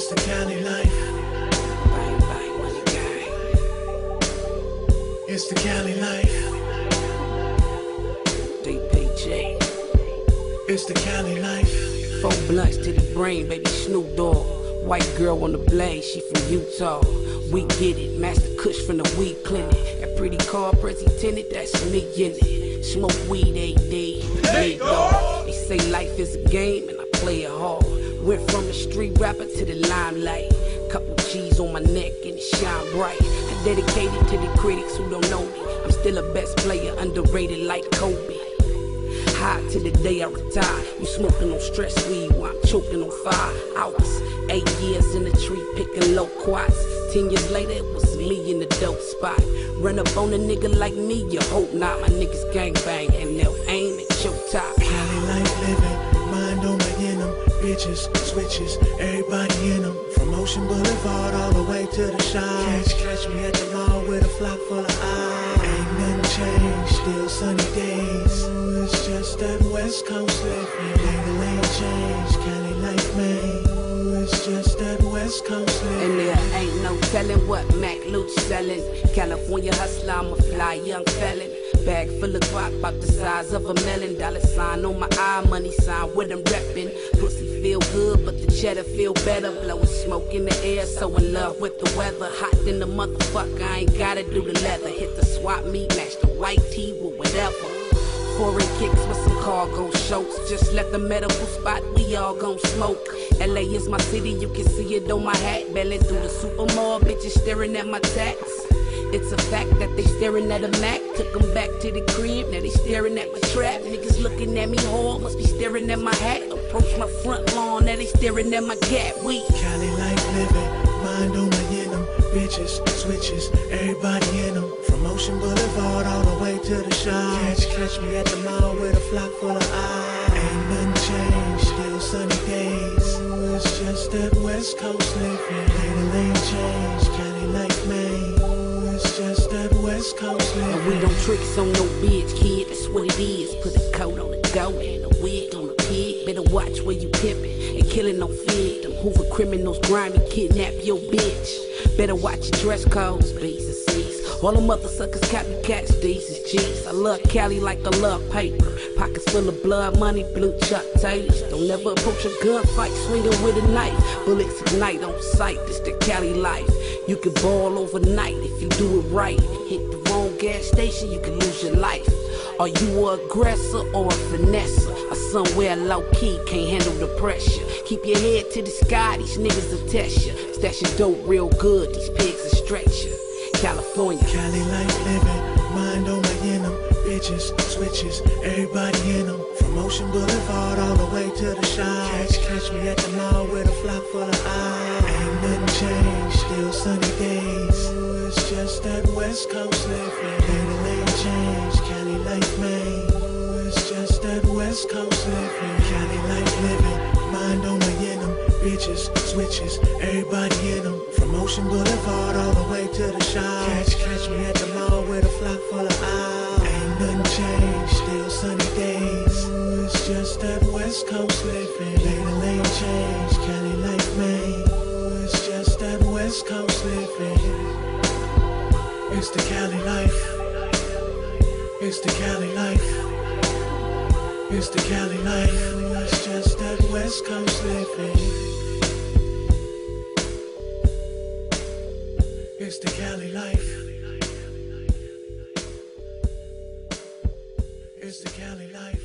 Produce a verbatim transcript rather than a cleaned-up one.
It's the Cali life. Bang, bang, money gang. It's the Cali life. D P G. It's the Cali life. Four blunts to the brain, baby Snoop Dogg. White girl on the blade, she from Utah. We get it, Master Kush from the weed clinic. That pretty car, president, that's me in it. Smoke weed A D, big dog. They say life is a game and I play it hard. Went from a street rapper to the limelight. Couple G's on my neck and it shine bright. I dedicated to the critics who don't know me. I'm still a best player, underrated like Kobe. High to the day I retire. You smoking on stress weed while I'm choking on five hours. Eight years in the tree picking low quads. Ten years later it was me in the dope spot. Run up on a nigga like me, you hope not. My niggas gang bang and they'll aim at your top. Cali life living, mind on my in them. Bitches, switches, everybody in them. From Ocean Boulevard all the way to the shop. Catch, catch me at the mall with a flock full of eyes. Ain't nothing changed, still sunny days. Ooh, it's just that West Coast living. Ain't the lane change, Cali life man. Ooh, it's just that West Coast living. And there ain't no telling what Mac Luch selling. California hustler, I'm a fly young felon. Bag full of guap, about the size of a melon. Dollar sign on my eye, money sign where I'm reppin'. Pussy feel good, but the cheddar feel better. Blowing smoke in the air, so in love with the weather. Hot than the motherfucker, I ain't gotta do the leather. Hit the swap meet, match the white tee with whatever. Foreign kicks with some cargo shorts. Just left the medical spot, we all gon' smoke. L A is my city, you can see it on my hat. Belling through the supermall, bitches staring at my tats. It's a fact that they staring at a Mac. Took them back to the crib, now they staring at my trap. Niggas looking at me hard, must be staring at my hat. Approach my front lawn, now they staring at my gap. We Cali life living, mind on my in them. Bitches, switches, everybody in them. From Ocean Boulevard all the way to the shop. Catch, catch me at the mall with a flock full of eyes. Ain't nothing changed, still sunny days. Ooh, it's just that West Coast living. Ain't the lane change, Cali life man. Ooh, it's just that West Coast living. And we don't tricks on no bitch, kid, that's what it is. Put a coat on the goat and a wig on the pig. Better watch where you pimpin' and killing no fig. Them Hoover criminals grimy, kidnap your bitch. Better watch your dress codes, B's and C's. All them other suckers copycats, D's and G's. I love Cali like I love paper. Pockets full of blood money, blue Chuck Taylors. Don't ever approach a gunfight swinging with a knife. Bullets ignite on sight, this the Cali life. You can ball overnight if you do it right. Hit the wrong gas station, you can lose your life. Are you an aggressor or a finesser? Or somewhere low-key, can't handle the pressure? Keep your head to the sky, these niggas will test you. Stash your dope real good, these pigs will stretch you. California. Cali life living, mind on my in them. Bitches, switches, everybody in them. From Ocean Boulevard all the way to the shop. Catch, catch me at the mall with a flock full of eyes. Ain't nothing changed, still sunny days. Ooh, it's just that West Coast living. Ain't the lane change, Cali life man. Ooh, it's just that West Coast living. Cali life living, mind on my in them. Bitches, switches, everybody in them. From Ocean Boulevard all the way to the shop. Catch, catch me at the mall with a flock full of eyes. Ain't nothing changed, still sunny days. Ooh, it's just that West Coast living. Ain't the lane change, Cali life man. Ooh, it's just that West Coast living. It's the Cali life. It's the Cali life. It's the Cali life. Ooh, it's just that West Coast living. It's the Cali life. It's the Cali life.